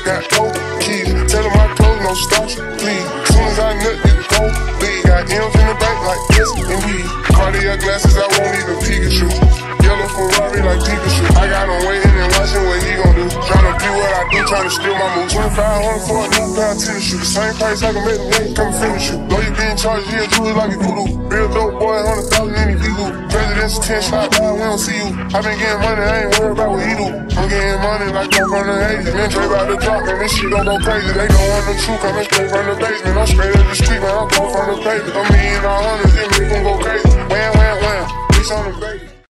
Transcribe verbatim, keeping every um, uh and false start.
got gold keys. Tell them my clothes, no starch, please. Soon as I nut, you go leave. Got M's in the back like yes, indeed. Cartier glasses, I won't even Pikachu. Yellow Ferrari like Pikachu. I got him waiting and watching what he gon' do. Tryna be what I do, tryna steal my moves. twenty-five hundred for a new pair of tennis shoes. Same price I can make the link, come finish you. Know you being charged, yeah, jewelry like a voodoo. Real dope boy, hundred thousand in the people. President's ten shot down, we don't see you. I been getting money, I ain't worried about what he do. I'm getting money like I'm from the eighties. Man, Dre about to drop, man, this shit gon' go crazy. They don't want the truth, coming straight from the basement. I'm straight up the street, man, I'm going from the pavement. I'm million all hundreds, it make them go crazy. Wham, wham, wham, bitch on the baby.